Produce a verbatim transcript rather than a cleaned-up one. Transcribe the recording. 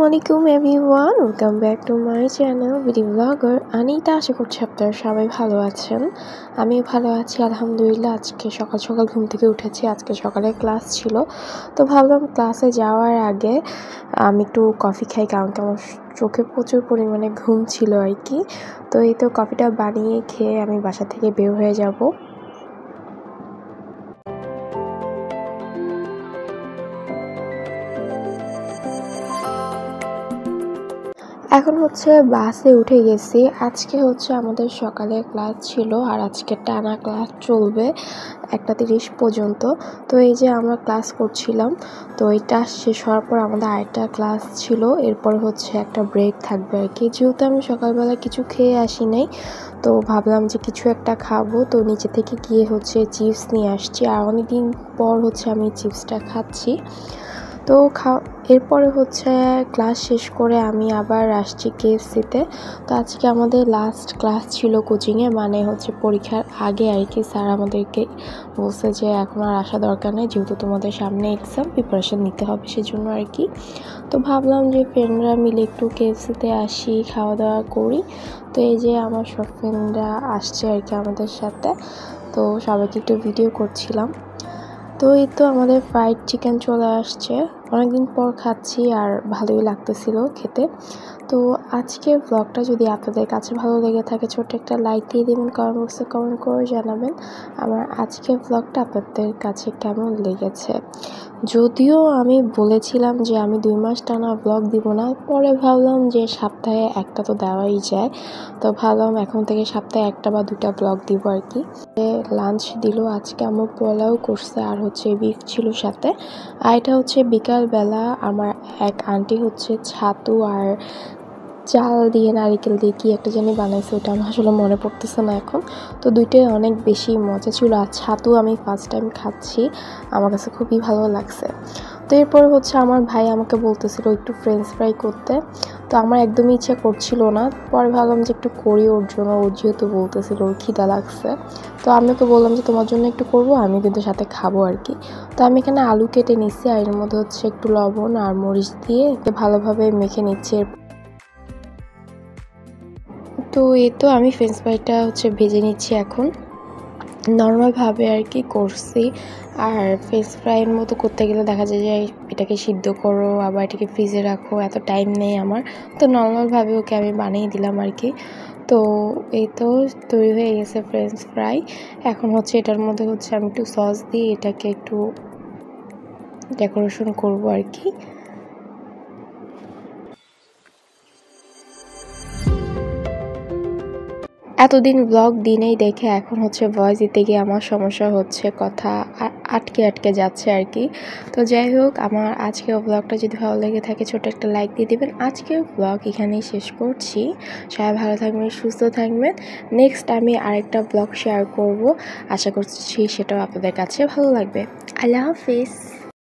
Assalamualaikum everyone, welcome back to my channel video vlogger Anita। আশা করছি আপনারা সবাই ভালো আছেন। আমিও ভালো আছি আলহামদুলিল্লাহ। আজকে সকাল সকাল ঘুম থেকে উঠেছি। আজকে সকালে ক্লাস ছিল, তো ভাবলাম ক্লাসে যাওয়ার আগে আমি একটু কফি খাই, কারণ কি আমার চোখে প্রচুর পরিমাণে ঘুম ছিল আর কি। তো এই তো কফিটা বানিয়ে খেয়ে আমি বাসা থেকে বের হয়ে যাব। এখন হচ্ছে বাসে উঠে গেছি। আজকে হচ্ছে আমাদের সকালে ক্লাস ছিল, আর আজকে টানা ক্লাস চলবে একটা তিরিশ পর্যন্ত। তো এই যে আমরা ক্লাস করছিলাম, তো এটা শেষ হওয়ার পর আমাদের আরেকটা ক্লাস ছিল, এরপর হচ্ছে একটা ব্রেক থাকবে আর কি। যেহেতু আমি সকালবেলা কিছু খেয়ে আসি নাই, তো ভাবলাম যে কিছু একটা খাবো, তো নিচে থেকে গিয়ে হচ্ছে চিপস নিয়ে আসছি। আর অনেকদিন পর হচ্ছে আমি চিপসটা খাচ্ছি। তো খাওয়া এরপরে হচ্ছে ক্লাস শেষ করে আমি আবার আসছি কেএফসিতে। তো আজকে আমাদের লাস্ট ক্লাস ছিল কোচিংয়ে, মানে হচ্ছে পরীক্ষার আগে আর কি। স্যার আমাদেরকে বলছে যে এখন আর আসা দরকার নেই, যেহেতু তোমাদের সামনে এক্সাম, প্রিপারেশন নিতে হবে সেজন্য আর কি। তো ভাবলাম যে ফ্রেন্ডরা মিলে একটু কেএফসিতে আসি, খাওয়া দাওয়া করি। তো এই যে আমার সব ফ্রেন্ডরা আসছে আর কি আমাদের সাথে, তো সবাইকে একটু ভিডিও করছিলাম। তো এই তো আমাদের ফ্রাইড চিকেন চলে আসছে, অনেকদিন পর খাচ্ছি আর ভালোই লাগতেছিল খেতে। তো আজকের ব্লগটা যদি আপনাদের কাছে ভালো লেগে থাকে, ছোট্ট একটা লাইক দিয়ে দেবেন, কমেন্ট বক্সে কমেন্ট করে জানাবেন আমার আজকের ব্লগটা আপনাদের কাছে কেমন লেগেছে। যদিও আমি বলেছিলাম যে আমি দুই মাস টানা ব্লগ দিব না, পরে ভাবলাম যে সপ্তাহে একটা তো দেওয়াই যায়, তো ভাবলাম এখন থেকে সপ্তাহে একটা বা দুটা ব্লগ দিব আর কি। লাঞ্চ দিল আজকে, আমার পোলাও করছে আর হচ্ছে বিফ ছিল সাথে। আর এটা হচ্ছে বিকালবেলা আমার এক আন্টি হচ্ছে ছাতু আর চাল দিয়ে নারিকেল দিয়ে কি একটা জানি বানাইছে, ওটা আমার আসলে মনে পড়তেছে না এখন। তো দুইটাই অনেক বেশি মজা ছিল, আর ছাতু আমি ফার্স্ট টাইম খাচ্ছি, আমার কাছে খুবই ভালো লাগছে। তো এরপর হচ্ছে আমার ভাই আমাকে বলতেছিল একটু ফ্রেঞ্চ ফ্রাই করতে, তো আমার একদমই ইচ্ছা করছিল না। পরে ভাবলাম যে একটু করি ওর জন্য, ওর যেহেতু বলতেছিল ওর খিদা লাগছে, তো আমি ওকে বললাম যে তোমার জন্য একটু করব, আমি কিন্তু সাথে খাবো আর কি। তো আমি এখানে আলু কেটে নিচ্ছি, আর এর মধ্যে হচ্ছে একটু লবণ আর মরিচ দিয়ে ভালোভাবে মেখে নিচ্ছি। তো এই তো আমি ফ্রেঞ্চ ফ্রাইটা হচ্ছে ভেজে নিচ্ছি এখন, নর্মালভাবে আর কি করছি। আর ফ্রেঞ্চ ফ্রাইয়ের মতো করতে গেলে দেখা যায় যে এটাকে সিদ্ধ করো, আবার এটাকে ফ্রিজে রাখো, এত টাইম নেই আমার। তো নর্মালভাবে ওকে আমি বানিয়ে দিলাম আর কি। তো এই তো তৈরি হয়ে গেছে ফ্রেঞ্চ ফ্রাই। এখন হচ্ছে এটার মধ্যে হচ্ছে আমি একটু সস দিয়ে এটাকে একটু ডেকোরেশন করবো আর কি। এতদিন ব্লগ দিনেই দেখে এখন হচ্ছে ভয়েস দিতে গিয়ে আমার সমস্যা হচ্ছে, কথা আটকে আটকে যাচ্ছে আর কি। তো যাই হোক, আমার আজকের ব্লগটা যদি ভালো লেগে থাকে ছোট একটা লাইক দিয়ে দেবেন। আজকের ব্লগ এখানেই শেষ করছি। সবাই ভালো থাকবেন, সুস্থ থাকবেন। নেক্সট আমি আরেকটা ব্লগ শেয়ার করব, আশা করছি সেটাও আপনাদের কাছে ভালো লাগবে। আল্লাহ হাফিজ।